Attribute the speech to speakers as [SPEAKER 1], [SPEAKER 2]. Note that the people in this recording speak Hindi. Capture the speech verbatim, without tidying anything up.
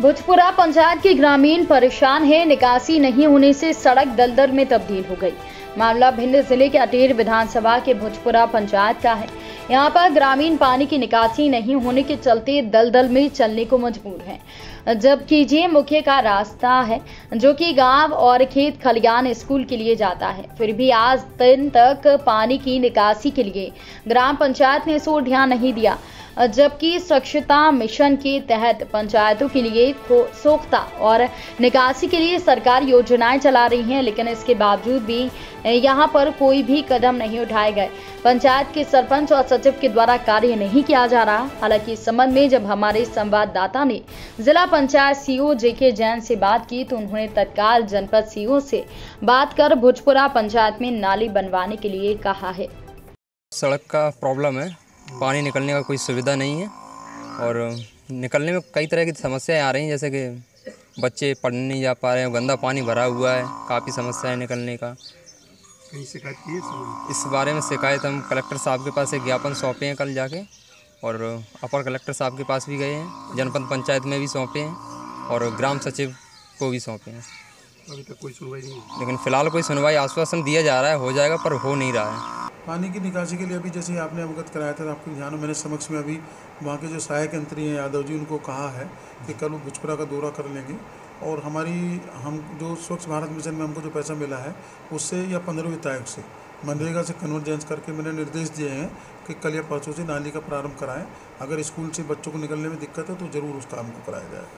[SPEAKER 1] भुजपुरा पंचायत के ग्रामीण परेशान है। निकासी नहीं होने से सड़क दलदल में तब्दील हो गई। मामला भिंड जिले के अटेर विधानसभा के भुजपुरा पंचायत का है। यहाँ पर ग्रामीण पानी की निकासी नहीं होने के चलते दलदल में चलने को मजबूर हैं। जबकि ये मुख्य का रास्ता है जो कि गांव और खेत खलियान स्कूल के लिए जाता है। फिर भी आज दिन तक पानी की निकासी के लिए ग्राम पंचायत ने सो ध्यान नहीं दिया। जबकि स्वच्छता मिशन के तहत पंचायतों के लिए सोख्ता और निकासी के लिए सरकार योजनाएं चला रही हैं, लेकिन इसके बावजूद भी यहां पर कोई भी कदम नहीं उठाए गए। पंचायत के सरपंच और सचिव के द्वारा कार्य नहीं किया जा रहा। हालांकि इस संबंध में जब हमारे संवाददाता ने जिला पंचायत सीईओ जेके जैन से बात की तो उन्होंने तत्काल जनपद सीईओ से बात कर भुजपुरा पंचायत में नाली बनवाने के लिए कहा है।
[SPEAKER 2] सड़क का प्रॉब्लम है, पानी निकलने का कोई सुविधा नहीं है और निकलने में कई तरह की समस्याएं आ रही हैं, जैसे कि बच्चे पढ़ने नहीं जा पा रहे हैं, गंदा पानी भरा हुआ है, काफ़ी समस्या है निकलने का।
[SPEAKER 3] कहीं शिकायत की है?
[SPEAKER 2] इस बारे में शिकायत हम कलेक्टर साहब के पास एक ज्ञापन सौंपे हैं कल जाके, और अपर कलेक्टर साहब के पास भी गए हैं, जनपद पंचायत में भी सौंपे हैं और ग्राम सचिव को भी सौंपे हैं।
[SPEAKER 3] अभी तक कोई सुनवाई नहीं है।
[SPEAKER 2] लेकिन फ़िलहाल कोई सुनवाई आश्वासन दिया जा रहा है हो जाएगा, पर हो नहीं रहा है।
[SPEAKER 3] पानी की निकासी के लिए अभी जैसे आपने अवगत कराया था, आपके ध्यान में मेरे समक्ष में अभी वहाँ के जो सहायक मंत्री हैं यादव जी, उनको कहा है कि कल वो भुजपुरा का दौरा कर लेंगे और हमारी हम जो स्वच्छ भारत मिशन में हमको जो पैसा मिला है उससे या पंद्रह विधायक से मनरेगा से कन्वर्जेंस करके मैंने निर्देश दिए हैं कि कल या परसों से नाली का प्रारंभ कराएं। अगर स्कूल से बच्चों को निकलने में दिक्कत है तो ज़रूर उस काम को कराया जाए।